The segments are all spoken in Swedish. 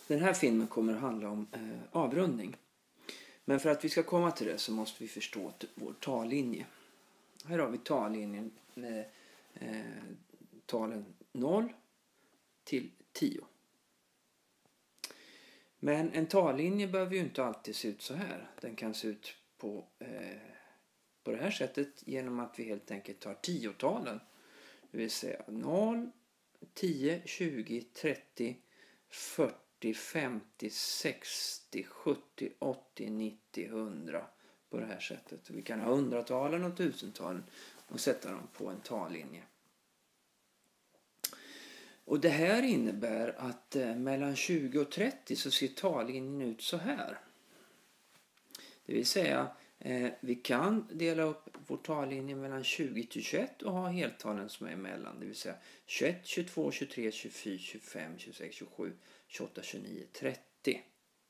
Den här filmen kommer att handla om avrundning. Men för att vi ska komma till det så måste vi förstå vår tallinje. Här har vi tallinjen med talen 0 till 10. Men en tallinje behöver ju inte alltid se ut så här. Den kan se ut på det här sättet genom att vi helt enkelt tar 10-talen. Det vill säga 0, 10, 20, 30, 40, 50, 60, 70, 80, 90, 100 på det här sättet. Vi kan ha 100-talen och 1000-talen och sätta dem på en tallinje. Och det här innebär att mellan 20 och 30 så ser tallinjen ut så här. Det vill säga vi kan dela upp vår tallinje mellan 20 till 21 och ha heltalen som är emellan. Det vill säga 21, 22, 23, 24, 25, 26, 27, 28, 29, 30.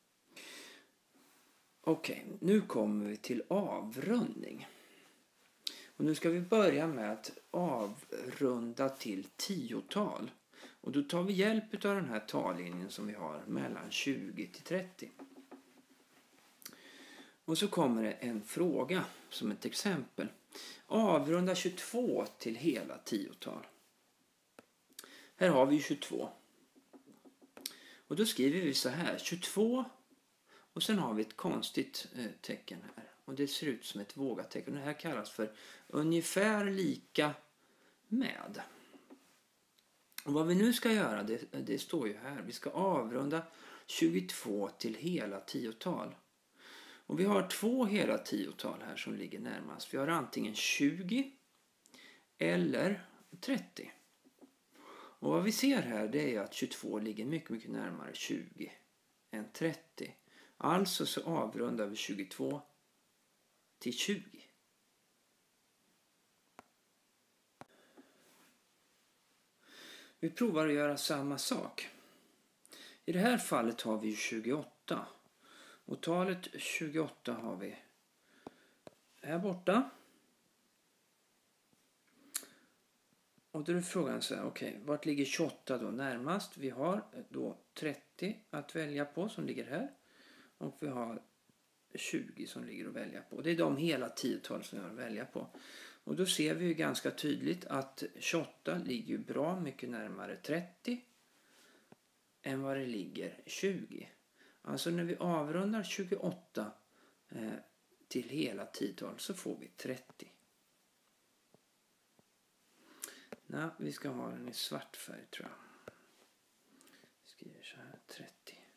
Okej, nu kommer vi till avrundning. Och nu ska vi börja med att avrunda till 10-tal. Och då tar vi hjälp av den här tallinjen som vi har mellan 20 till 30. Och så kommer det en fråga som ett exempel. Avrunda 22 till hela 10-tal. Här har vi 22. Och då skriver vi så här. 22 och sen har vi ett konstigt tecken här. Och det ser ut som ett vågatecken. Det här kallas för ungefär lika med. Och vad vi nu ska göra, det står ju här. Vi ska avrunda 22 till hela 10-tal. Och vi har 2 hela 10-tal här som ligger närmast. Vi har antingen 20 eller 30. Och vad vi ser här, det är att 22 ligger mycket, mycket närmare 20 än 30. Alltså så avrundar vi 22 till 20. Vi provar att göra samma sak. I det här fallet har vi 28. Och talet 28 har vi här borta. Och då är frågan så här, okej, vart ligger 28 då närmast? Vi har då 30 att välja på som ligger här. Och vi har 20 som ligger att välja på. Det är de hela 10-tal som jag har att välja på. Och då ser vi ju ganska tydligt att 28 ligger ju bra mycket närmare 30 än vad det ligger 20. Alltså när vi avrundar 28 till hela 10-tal så får vi 30. Nej, vi ska ha den i svart färg tror jag. Vi skriver så här 30.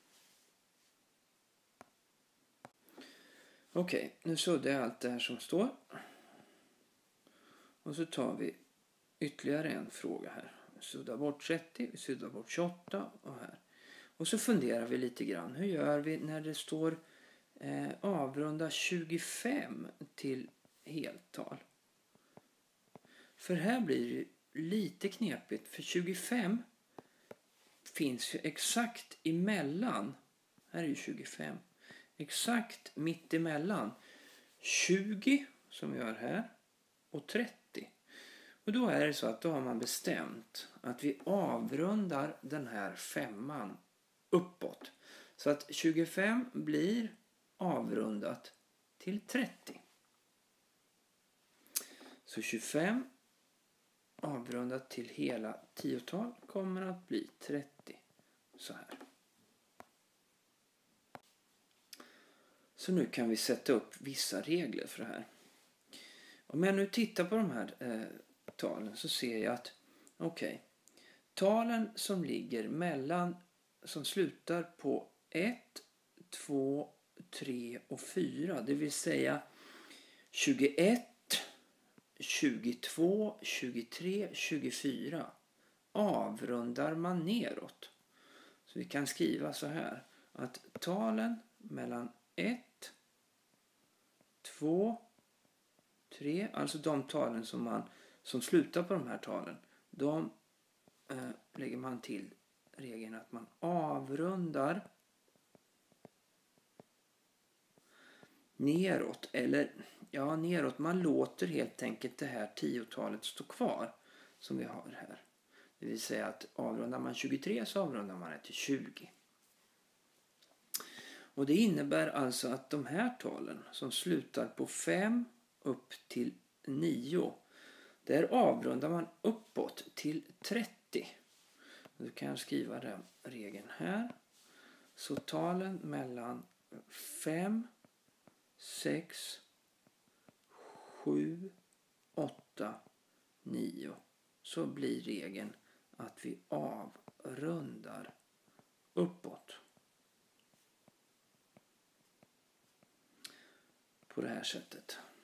Okej, nu suddar jag allt det här som står. Och så tar vi ytterligare en fråga här. Vi suddar bort 30, vi suddar bort 28 och här. Och så funderar vi lite grann. Hur gör vi när det står avrunda 25 till heltal? För här blir det lite knepigt. För 25 finns ju exakt emellan. Här är ju 25. Exakt mitt emellan 20 som vi har här och 30. Och då är det så att då har man bestämt att vi avrundar den här 5:an uppåt. Så att 25 blir avrundat till 30. Så 25 avrundat till hela 10-tal kommer att bli 30. Så här. Så nu kan vi sätta upp vissa regler för det här. Om jag nu tittar på de här talen så ser jag att talen som ligger mellan, som slutar på 1, 2, 3 och 4, det vill säga 21, 22, 23, 24 avrundar man neråt. Så vi kan skriva så här att talen mellan 1, 2, 3, alltså de talen som slutar på de här talen, de lägger man till regeln att man avrundar neråt, eller neråt, man låter helt enkelt det här 10-talet stå kvar som vi har här. Det vill säga att avrundar man 23 så avrundar man det till 20. Och det innebär alltså att de här talen som slutar på 5 upp till 9, där avrundar man uppåt till 30. Då kan jag skriva den regeln här. Så talen mellan 5, 6, 7, 8, 9, så blir regeln att vi avrundar uppåt. På det här sättet.